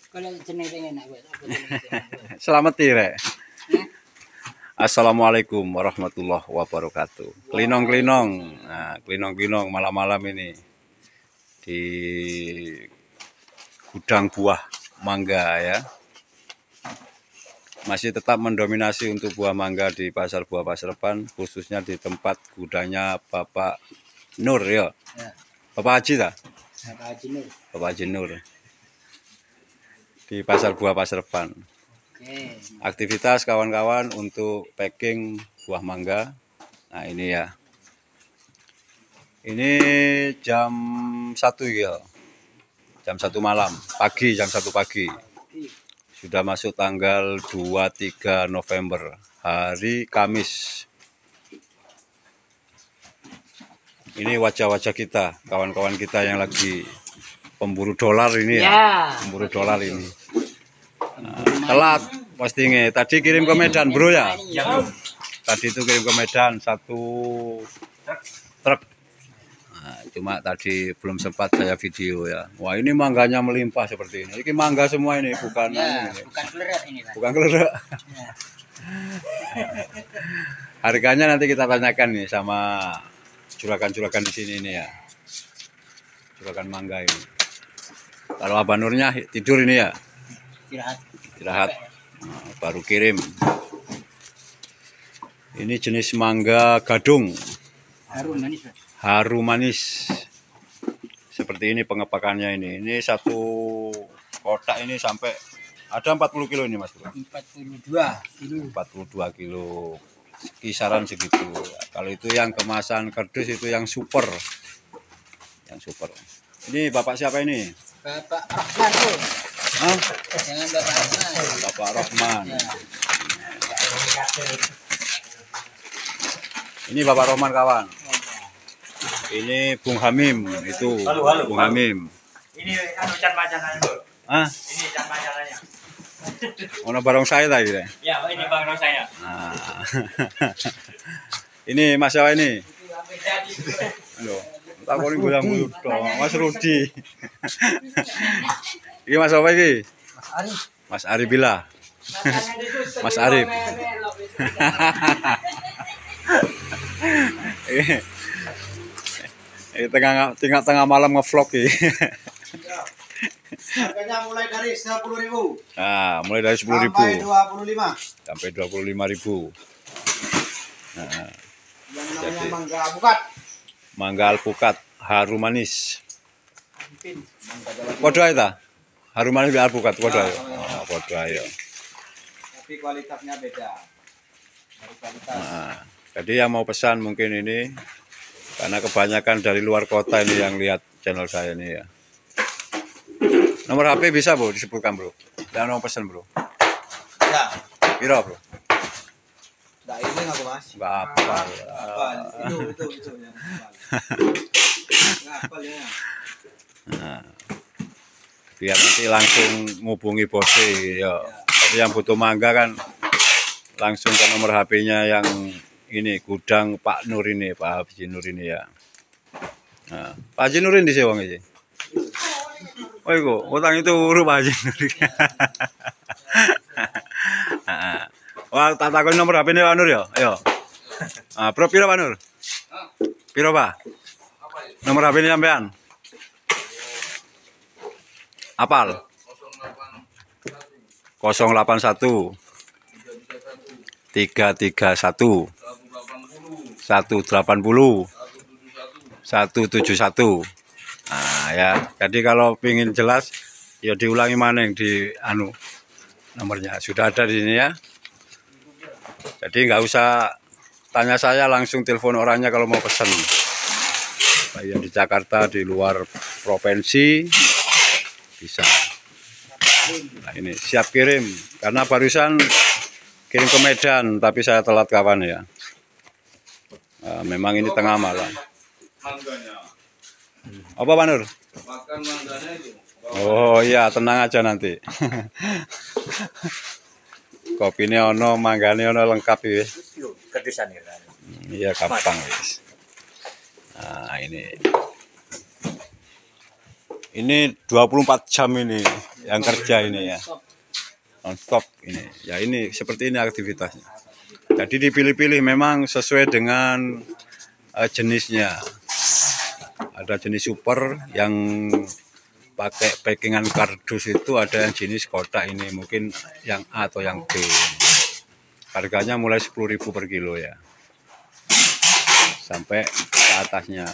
Selamat tirek. Assalamualaikum warahmatullahi wabarakatuh. Klinong-klinong. Nah, klinong-klinong malam-malam ini di gudang buah mangga ya. Masih tetap mendominasi untuk buah mangga di pasar buah Pasereban, khususnya di tempat gudangnya Bapak Nur ya. Bapak Haji tak? Bapak Haji Nur. Di pasar buah Pasereban. Aktivitas kawan-kawan untuk packing buah mangga. Nah ini ya. Ini jam 1 ya. Jam 1 malam, pagi, jam 1 pagi. Sudah masuk tanggal 23 November, hari Kamis. Ini wajah-wajah kita, kawan-kawan kita yang lagi pemburu dolar ini ya. Pemburu dolar ini. Nah, telat postingnya. Tadi kirim ke Medan bro ya? Tadi itu kirim ke Medan 1 truk. Nah, cuma tadi belum sempat saya video ya. Wah ini mangganya melimpah seperti ini. Ini mangga semua ini, bukan ya, ini. Bukan kelerek ini Pak. Bukan kelerek. Ya. Harganya nanti kita tanyakan nih sama juragan-juragan di sini nih ya. Juragan mangga ini. Kalau Abah Nurnya tidur ini ya. Istirahat. Nah, baru kirim. Ini jenis mangga gadung. Harum manis. Seperti ini pengepakannya ini. Ini satu kotak ini sampai ada 40 kilo ini Mas Bro. 42 kilo. Kisaran segitu. Kalau itu yang kemasan kardus itu yang super. Yang super. Ini Bapak siapa ini? Bapak Rahman tuh. Hah? Jangan Bapak Rahman. Bapak Rahman. Ya. Ini Bapak Rahman kawan. Ini Bung Hamim itu. Halo. Bung Hamim. Ini can macanannya, Bro. Hah? Ini can macanannya. Ono barang saya tadi deh. Ya, ini barang saya. Nah. Ini Mas siapa ini? Halo. Tak boleh guyang-guyang dong, Mas Rudi. Ini Mas apa ini? Mas Arif. Mas Arif Bila. Mas Arif. Ini tengah malam ngevlog ya. Harganya mulai dari 10.000. Nah, mulai dari 10.000 sampai 25. Sampai 25.000. Nah, yang namanya mangga alpukat. Mangga alpukat harum manis. Podo aja harum manis di alpukat podo aja. Podo aja. Tapi kualitasnya beda. Nah, jadi yang mau pesan mungkin ini karena kebanyakan dari luar kota ini yang lihat channel saya ini ya. Nomor HP bisa Bro disebutkan Bro. Dan mau pesan Bro. Ya. Piro Bro? Enggak ini aku Mas. Enggak apa. Itu ya. Enggak apa ya. Nah, biar nanti langsung ngubungi bosnya ya. Tapi yang butuh mangga kan langsung ke nomor HP-nya yang ini gudang Pak Nur ini, Pak Haji Nur ini ya. Nah, Pak Haji Nur ini sih wong iki. Oh iku, utang itu urut Pak Haji Nur. Wah, tak takoni nomor HP-ne Pak Nur ya. Ayo. Ah, Bro piro Pak Nur? Piro Pak? Nomor HP-ne sampean? Apal? 081 331 180 171. Nah ya, jadi kalau ingin jelas ya diulangi mana yang di nomornya sudah ada di sini ya. Jadi nggak usah tanya saya, langsung telepon orangnya kalau mau pesan. Baik yang di Jakarta, di luar provinsi bisa. Nah ini siap kirim karena barusan kirim ke Medan tapi saya telat kawan ya. Nah, memang ini tengah malam. Apa Pak Nur? Makan mangganya itu. Oh iya, tenang aja nanti. Kopinya ono, mangganya ono lengkap ya. Kerdusan ya. Iya gampang guys. Nah ini Ini 24 jam ini yang kerja ini ya. Non-stop ini. Ya ini seperti ini aktivitasnya. Jadi dipilih-pilih memang sesuai dengan jenisnya. Ada jenis super yang pakai packingan kardus itu, ada yang jenis kotak ini, mungkin yang A atau yang B. Harganya mulai 10.000 per kilo ya. Sampai ke atasnya.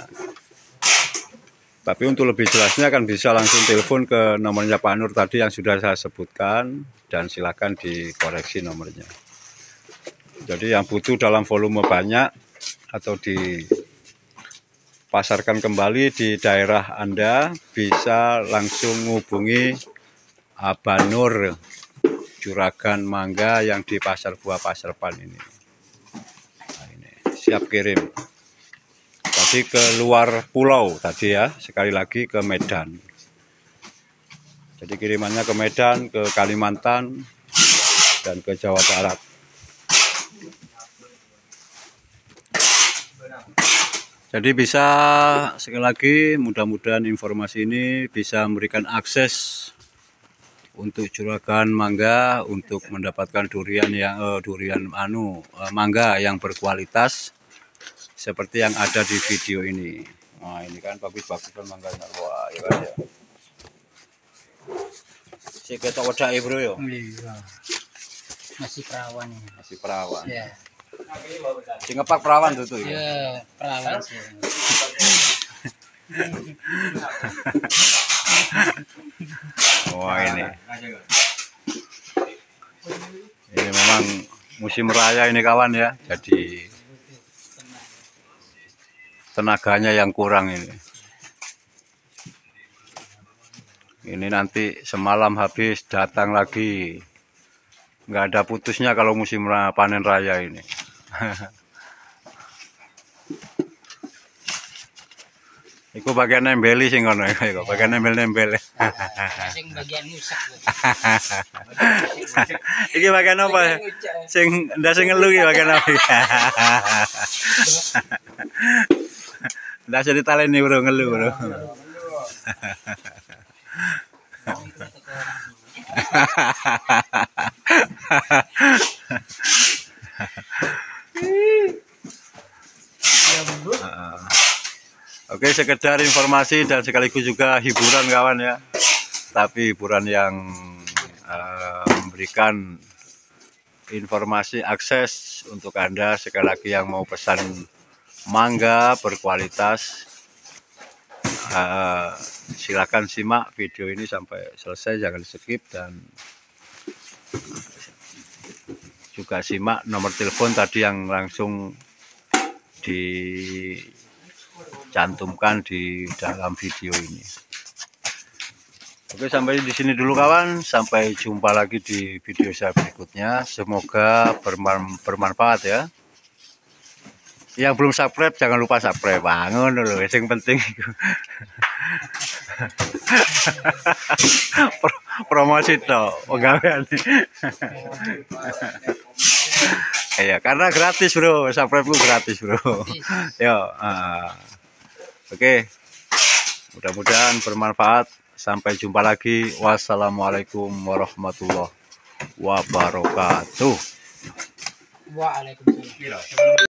Tapi untuk lebih jelasnya kan bisa langsung telepon ke nomornya Pak Nur tadi yang sudah saya sebutkan, dan silakan dikoreksi nomornya. Jadi yang butuh dalam volume banyak atau dipasarkan kembali di daerah Anda, bisa langsung menghubungi Pak Nur Juragan Mangga yang di Pasar Buah Pasar Pan ini. Nah, ini siap kirim. Tadi ke luar pulau tadi ya, sekali lagi ke Medan. Jadi kirimannya ke Medan, ke Kalimantan, dan ke Jawa Barat. Jadi bisa sekali lagi, mudah-mudahan informasi ini bisa memberikan akses untuk Juragan Mangga untuk mendapatkan durian yang mangga yang berkualitas seperti yang ada di video ini. Nah, ini kan bagus-bagus kan mangganya. Wah, ya kan ya. Si ketok wedake, Bro yo. Iya. Masih perawan ini. Masih perawan. Ya. Si ngepak perawan tuh ya. Ya, perawan sih. Wah, ini. Ini memang musim raya ini kawan ya. Jadi tenaganya yang kurang ini. Ini nanti semalam habis datang lagi. Nggak ada putusnya kalau musim panen raya ini. Iku bagian nembeli sing ngono iku, bagian nembel-nembel. Sing bagian musak. Iki bagian apa? Sing ndak sing ngelu iki bagian apa? Ndak bisa ditaleni bro, ngelu bro. Oke, sekedar informasi dan sekaligus juga hiburan kawan ya. Tapi hiburan yang memberikan informasi akses untuk Anda sekali lagi yang mau pesan mangga berkualitas. Silakan simak video ini sampai selesai, jangan skip, dan juga simak nomor telepon tadi yang langsung dicantumkan di dalam video ini. Oke, sampai di sini dulu kawan, sampai jumpa lagi di video saya berikutnya. Semoga bermanfaat ya. Yang belum subscribe jangan lupa subscribe, bangun dulu, yang penting. Promosi toh, pegawaian. Iya, karena gratis bro, subscribe ku gratis bro. Yo, oke, mudah-mudahan bermanfaat. Sampai jumpa lagi. Wassalamualaikum warahmatullahi wabarakatuh. Waalaikumsalam.